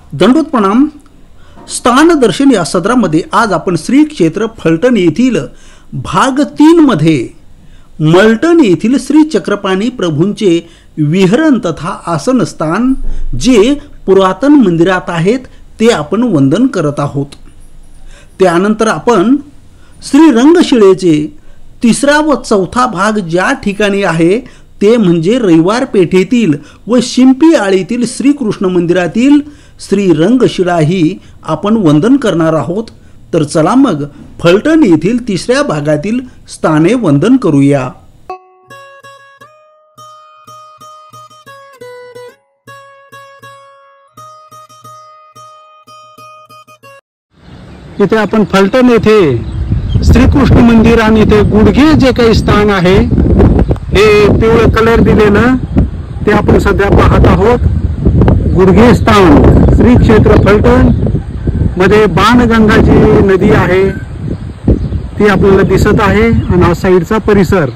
दंडोत प्रणाम. स्थानदर्शन या सदरामध्ये आज आपण श्री क्षेत्र फलटण येथील भाग 3 मध्ये मलटण येथील श्री चक्रपाणी प्रभूंचे विहरण तथा आसन स्थान जे पुरातन मंदिरात आहेत ते आपण वंदन करत आहोत. त्यानंतर आपण श्री रंगशिळेचे 3रा व 4था भाग ज्या ठिकाणी आहे ते म्हणजे रविवार पेठेतील व शिंपी आळीतील श्रीकृष्ण मंदिरातील श्री रंगशिळा ही आपण वंदन करणार आहोत. तर चला मग फलटण येथील 3ऱ्या भागातील स्थाने वंदन करूया. इथे आपण फलटण येथे श्रीकृष्ण मंदिर आणि इथे गुडघे जे काही स्थान आहे हे पिवळं कलर दिलेलं ते आपण सध्या पाहत आहोत. गुडघे स्थान श्री क्षेत्र फलटण मध्ये बाणगंगा जी नदी आहे ती आपल्याला दिसत आहे आणि हा साईडचा परिसर.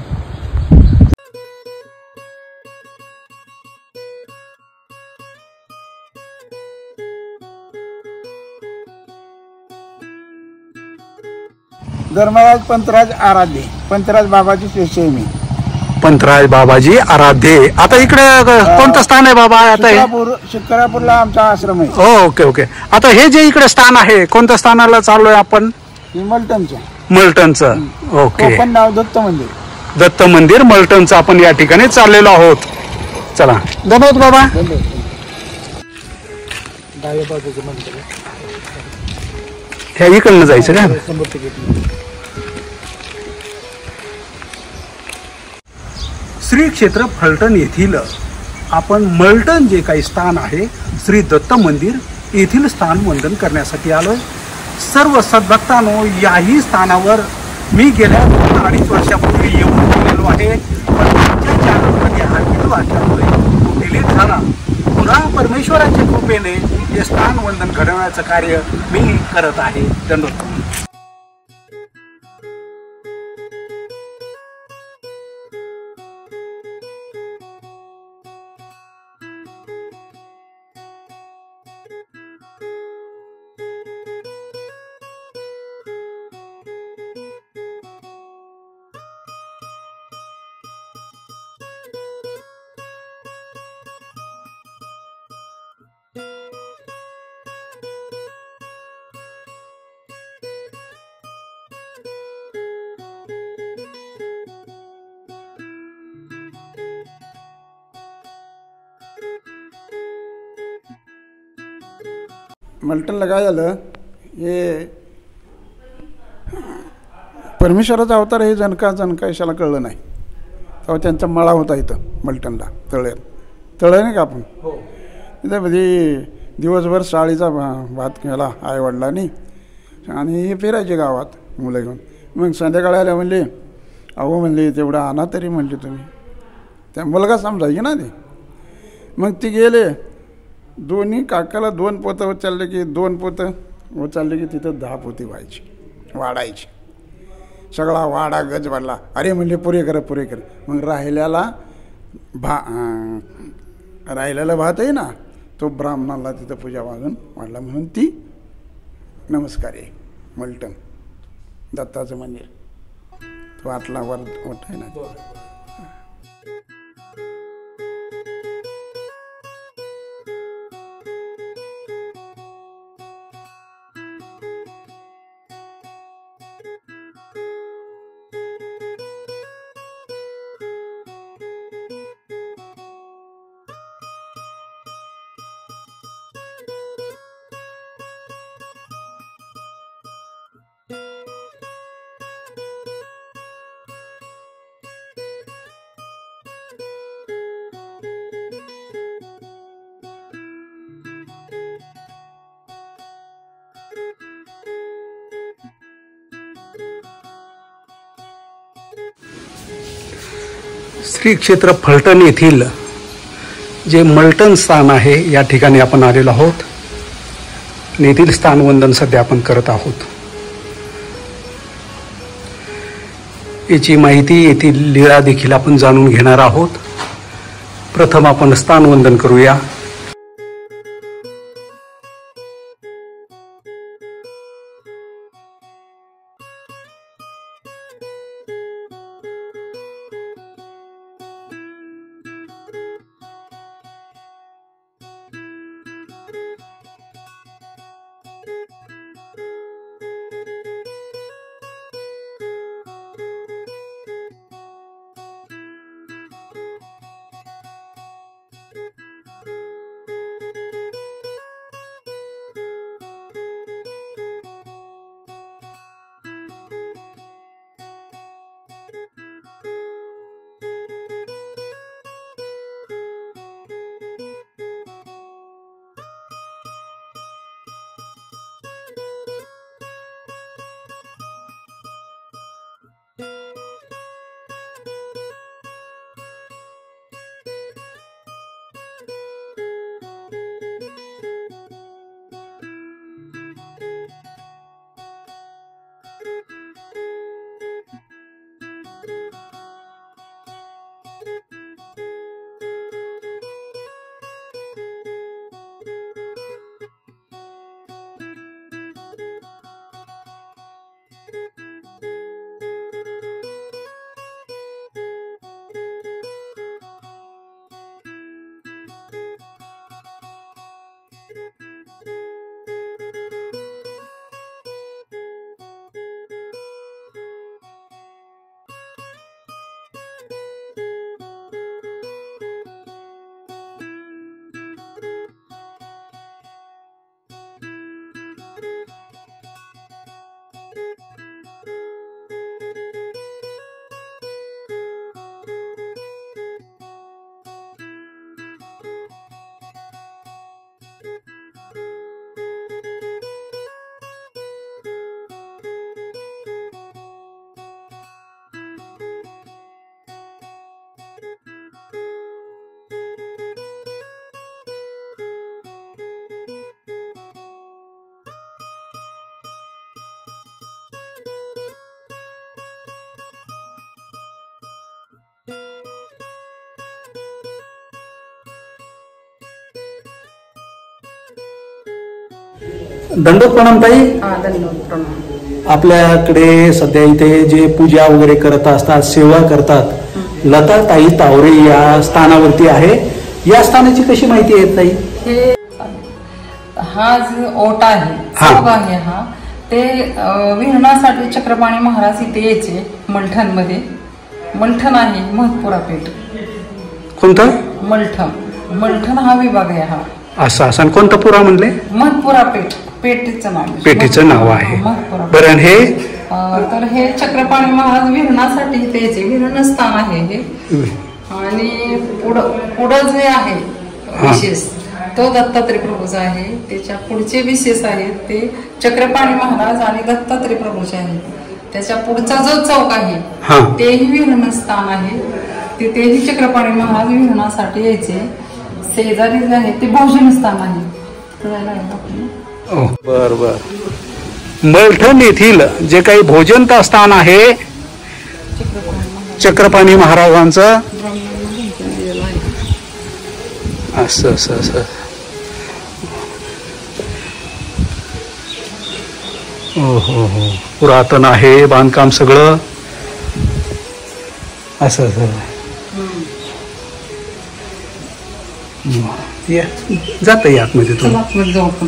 धर्मराज पंतराज आराध्य, पंतराज बाबाची शिष्य मी. पंतराज बाबाजी आराध्य. आता इकडे कोणतं स्थान आहे बाबा? आता शिक्रापूरला आमचा आश्रम आहे. Okay okay. आता हे जे इकडे स्थान आहे कोणत्या स्थानाला चाललोय आपण? मलटणचं. ओके. पण नाव दत्त मंदिर. दत्त मंदिर मलटणचं आपण या ठिकाणी चाललेलो आहोत. चला धन्यवाद बाबा. ह्या इकडनं जायचं का? श्री क्षेत्र फलटण येथील आपण मलटण जे काही स्थान आहे श्री दत्त मंदिर येथील स्थान वंदन करण्यासाठी आलोय. सर्व सद्भक्तांनो, याही स्थानावर मी गेल्या 2-2.5 वर्षापूर्वी येऊन गेलेलो आहे. पण माझ्या चॅनलमध्ये हा व्हिडिओ असल्यामुळे तो डिलीट झाला. पुन्हा परमेश्वराच्या कृपेने हे स्थान वंदन घडवण्याचं कार्य मी करत आहे. धन्यवाद. मलटणला काय झालं, हे परमेश्वराचा अवतार हे जनका यशाला कळलं नाही. तेव्हा त्यांचा मळा होता इथं मलटणला. तळ नाही का आपण तिथं म्हणजे दिवसभर साळीचा भात केला आईवडिलांनी आणि हे फिरायचे गावात मुलं घेऊन. मग संध्याकाळी आल्या म्हणले, अहो म्हणले तेवढं आणा तरी म्हणले तुम्ही. त्या मुलगा समजायचे ना ते. मग ती गेले. दोन्ही काकाला 2 पोतं उचलले की 2 पोतं उचलले की तिथं 10 पोती व्हायची, वाढायची. सगळा वाडा गज वाढला. अरे म्हणले पुरे कर. मग राहिलेला भात आहे ना तो ब्राह्मणाला तिथं पूजा वाजून वाढला म्हणून ती नमस्कार आहे. मलटण दत्ताचं मंदिर तो आतला वर मोठा आहे ना. श्री क्षेत्र फलटण येथील जे मलटण स्थान आहे या ठिकाणी आपण आलेलो आहोत. येथील स्थान वंदन सध्या आपण करत आहोत. याची माहिती येथील लीळा देखील आपण जाणून घेणार आहोत. प्रथम आपण स्थान वंदन करूया. दंडोत प्रणाम ताई. हा, धन्यवाद. प्रणाम. आपल्याकडे सध्या इथे जे पूजा वगैरे करत असतात, सेवा करतात, लता ताई तावरे या स्थानावरती आहे. या स्थानाची कशी माहिती आहे ताई? हे हा जो ओटा आहे, चौक आहे, हा ते विहरणासाठी चक्रपाणी महाराज इथे यायचे. मलठणमध्ये मलठण आहे, महत्पुरा पेठ. कोणतं? मलठण हा विभाग आहे. हा असं असं. कोणता पुरा म्हणले? महत्पुरा पेठ. पेठीचं नाव, पेठीचं नाव आहे. महत्पुरा. बरं. हे तर हे चक्रपाणी महाराज विहरणासाठी इथे यायचे. विहरण स्थान आहे हे. आणि पुढं जे आहे विशेष तो दत्तात्रय प्रभूचा आहे. त्याच्या पुढचे विशेष आहेत ते चक्रपाणी महाराज आणि दत्तात्रय प्रभूचे आहेत. त्याच्या पुढचा जो चौक आहे तेही विहरण स्थान आहे. तिथेही चक्रपाणी महाराज विहरणासाठी यायचे. शेजारी जे आहे ते भोजन स्थान आहे. बर बर. मलठण येथील जे काही भोजन स्थान आहे चक्रपाणी महाराजांचं, असं असं असं. हो हो हो. पुरातन आहे बांधकाम सगळं, असं असं. जात आहे आतमध्ये तो. जाऊ आपण.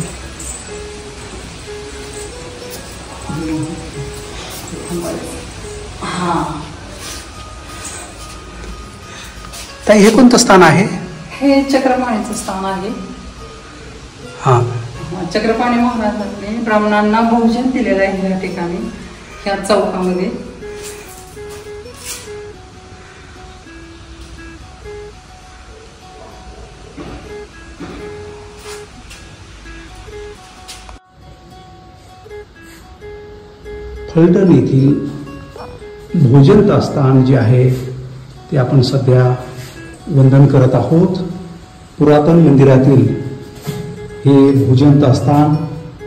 ताई हे कोणतं स्थान आहे? हे चक्रपाणीचं स्थान आहे. हा. चक्रपाणी महाराजांनी ब्राह्मणांना भोजन दिलेलं आहे या ठिकाणी, ह्या चौकामध्ये. फलटण येथील भोजन स्थान जे आहे ते आपण सध्या वंदन करत आहोत. पुरातन मंदिरातील हे भोजन स्थान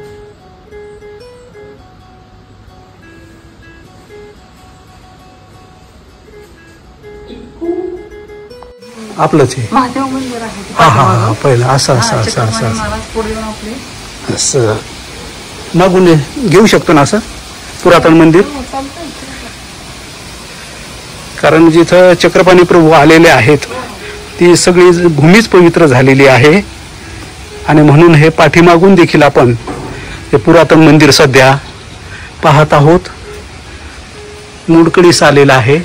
आपलंच आहे. महादेव मंदिर आहे. हा हा हा. पहिलं असं असं असं असं महाराज पुढे येऊन आपले असं मागून घेऊ शकतो ना असं पुरातन मंदिर. कारण जिथं चक्रपाणी प्रभू आलेले आहेत ती सगळी भूमीच पवित्र झालेली आहे. आणि म्हणून हे पाठीमागून देखील आपण हे पुरातन मंदिर सध्या पाहत आहोत. मोडकळीस आलेलं आहे.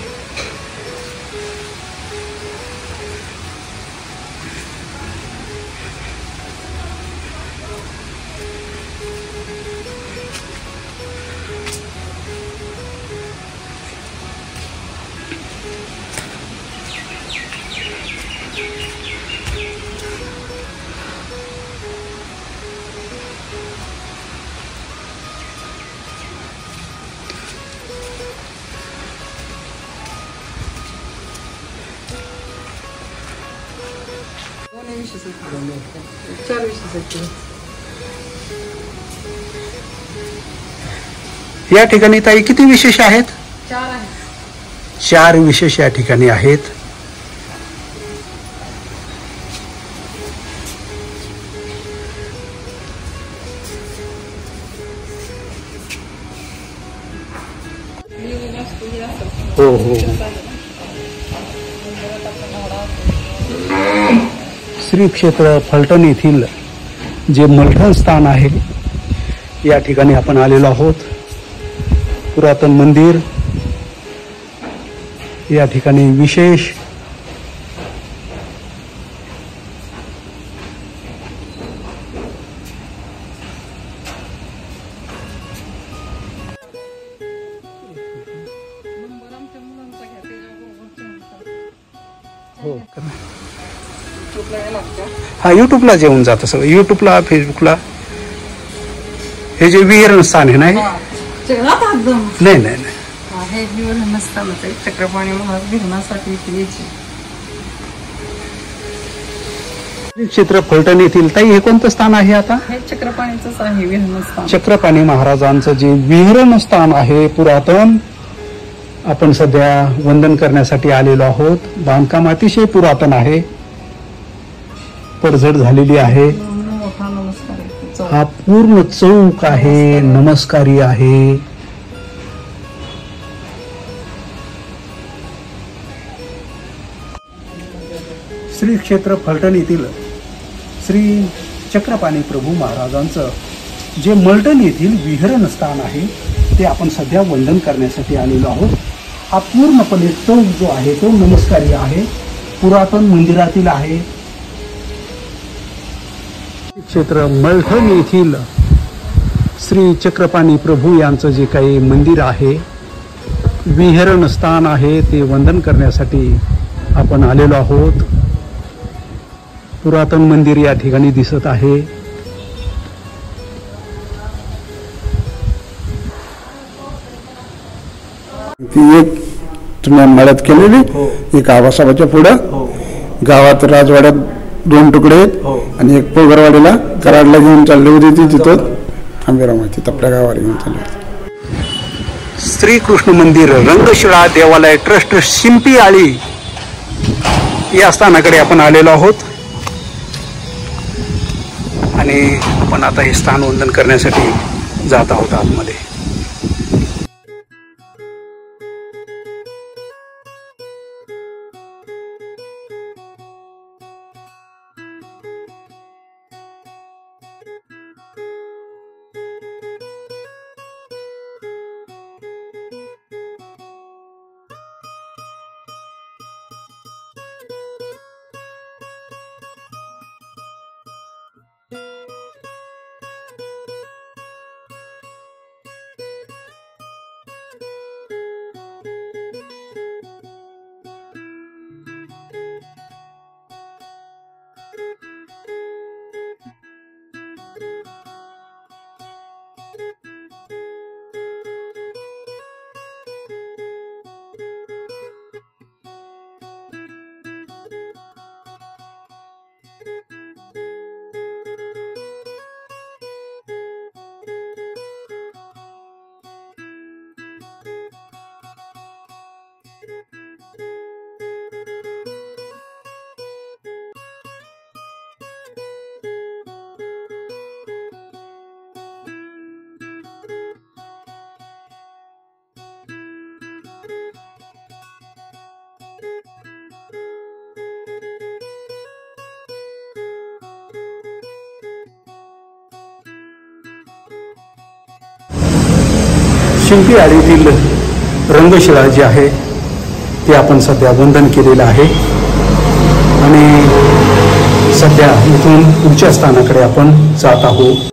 या ठिकाणी ताई किती विशेष आहेत? 4 विशेष या ठिकाणी आहेत. हो हो. श्री क्षेत्र फलटण येथील जे मलठण स्थान आहे या ठिकाणी आपण आलेलो आहोत. पुरातन मंदिर या ठिकाणी विशेष हो हा युट्यूबला जेवून जातं सगळं. युट्यूबला फेसबुकला हे जे विहीर स्थान आहे नाही नाही नाही हे विहीरस्थानच आहे. चक्रपाणी महाराज विहरणासाठी इथे यायचे. श्री क्षेत्र फलटण येथील ताई हे कोणतं स्थान आहे आता? हे चक्रपाणीच आहे विहरणस्थान. चक्रपाणी महाराजांचं जे विहरण स्थान आहे पुरातन, आपण सध्या वंदन करण्यासाठी आलेलो आहोत. बांधकाम अतिशय पुरातन आहे, पडझड झालेली आहे. मोठा नमस्कार आहे. चौक. हा पूर्ण चौक आहे, नमस्कारी आहे. श्री क्षेत्र फलटण येथील श्री चक्रपाणी प्रभू महाराजांचं जे मलटण येथील विहरण स्थान आहे ते आपण सध्या वंदन करण्यासाठी आलेलो आहोत. हा पूर्णपणे चौक जो आहे तो नमस्कारी आहे, पुरातन मंदिरातील आहे. क्षेत्र मलठण येथील श्री चक्रपाणी प्रभू यांचं जे काही मंदिर आहे, विहरण स्थान आहे, ते वंदन करण्यासाठी आपण आलेलो आहोत. पुरातन मंदिर या ठिकाणी दिसत आहे. ती एक तुम्ही मळ्यात केलेली एक आबासाबाच्या पुढं गावात राजवाड्यात 2 तुकडे आहेत आणि एक पोगरवाडीला कराडला घेऊन चालली होती ती तिथं आंबेरामाची आपल्या गावाला घेऊन चालली होती. श्रीकृष्ण मंदिर रंगशिळा देवालय ट्रस्ट शिंपी आळी या स्थानाकडे आपण आलेलो आहोत आणि आपण आता हे स्थान वंदन करण्यासाठी जात आहोत आतमध्ये. शिंपी आळीतील रंगशिळा जी आहे ते आपण सध्या वंदन केलेलं आहे आणि सध्या इथून पुढच्या स्थानाकडे आपण जात आहोत.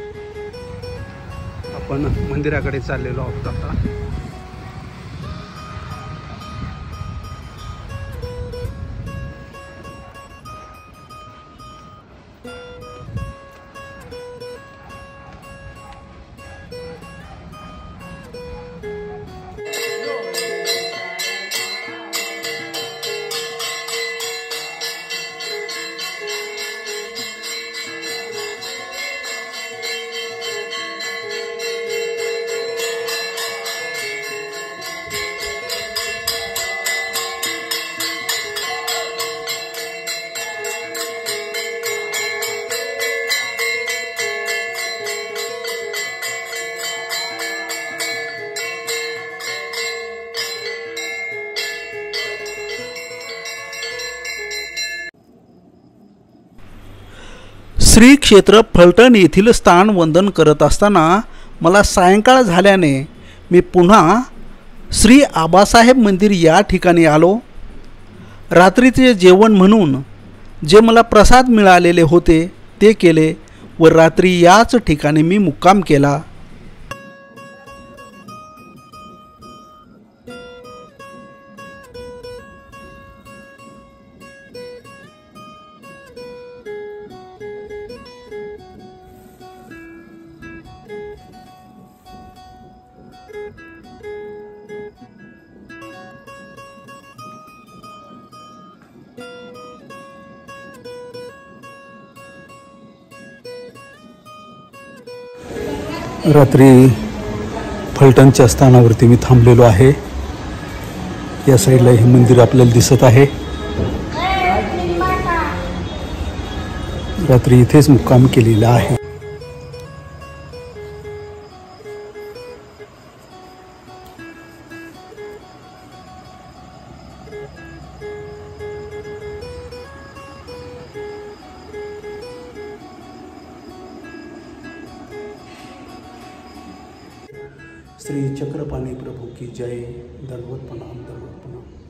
आपण मंदिराकडे चाललेलो आहोत आता. श्री क्षेत्र फलटण येथील स्थानवंदन करत असताना मला सायंकाळ झाल्याने मी पुन्हा श्री आबासाहेब मंदिर या ठिकाणी आलो. रात्रीचे जेवण म्हणून जे मला प्रसाद मिळालेले होते ते केले व रात्री याच ठिकाणी मी मुक्काम केला. रात्री फलटणच्या स्थानावरती मी थांबलेलो आहे. या साईडला हे मंदिर आपल्याला दिसत आहे. रात्री इथेच मुक्काम केलेला आहे. श्री चक्रपाणी प्रभु की जय. दंडवत प्रणाम.